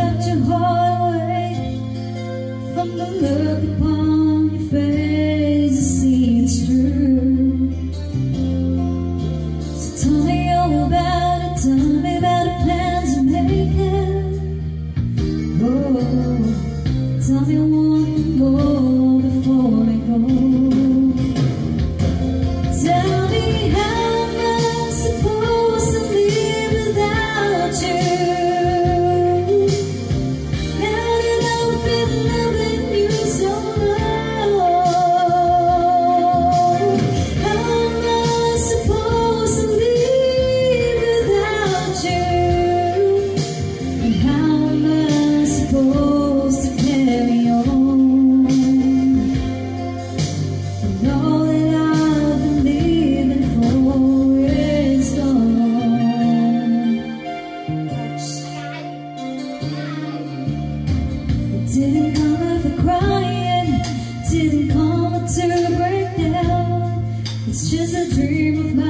left your heart away. From the look upon your face, I see it's true. So tell me all about it, tell me about the plans you're making. Oh, tell me one more before we go. Tell me how am I supposed to live without you? Now that I've been loving you so long, how am I supposed to live without you? And how am I supposed to carry on? And all that I've been living for is gone. It didn't come for crying, didn't come to break down. It's just a dream of mine.